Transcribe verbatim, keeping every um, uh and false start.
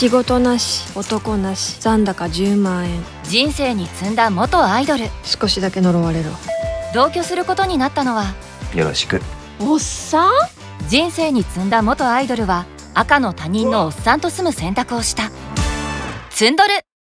仕事なし、男なし、残高じゅうまんえん。 人生に積んだ元アイドル。 少しだけ呪われろ。 同居することになったのはよろしく。 おっさん？ 人生に積んだ元アイドルは赤の他人のおっさんと住む選択をした。ツンドル。